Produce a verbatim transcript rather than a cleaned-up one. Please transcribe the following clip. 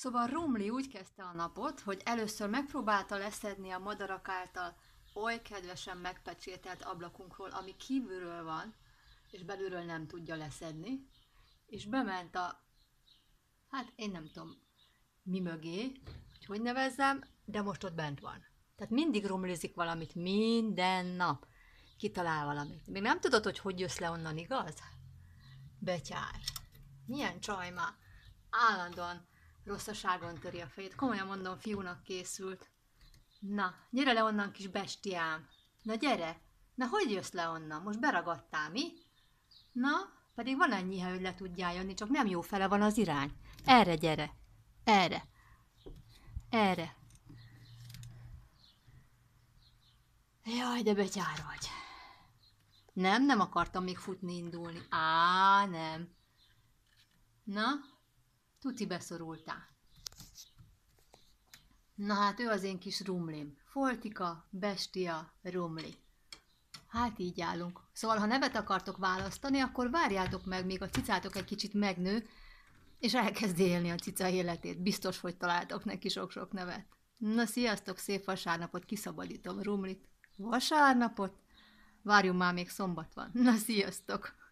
Szóval Rumli úgy kezdte a napot, hogy először megpróbálta leszedni a madarak által oly kedvesen megpecsételt ablakunkról, ami kívülről van, és belülről nem tudja leszedni, és bement a, hát én nem tudom mi mögé, hogy hogy nevezzem, de most ott bent van. Tehát mindig rumlizik valamit, minden nap kitalál valamit. Még nem tudod, hogy hogy jössz le onnan, igaz? Betyár. Milyen csaj már. Állandóan rosszaságon töri a fejét. Komolyan mondom, fiúnak készült. Na, gyere le onnan, kis bestiám. Na gyere. Na, hogy jössz le onnan? Most beragadtál, mi? Na, pedig van ennyi, hogy le tudjál jönni, csak nem jó fele van az irány. Erre gyere. Erre. Erre. Jaj, de betyár vagy. Nem, nem akartam még futni, indulni. Á, nem. Na, tuti beszorultál. Na hát ő az én kis rumlim. Foltika, bestia, rumli. Hát így állunk. Szóval, ha nevet akartok választani, akkor várjátok meg, míg a cicátok egy kicsit megnő, és elkezd élni a cica életét. Biztos, hogy találtok neki sok-sok nevet. Na, sziasztok, szép vasárnapot, kiszabadítom Rumlit. Vasárnapot? Várjunk már, még szombat van. Na, sziasztok!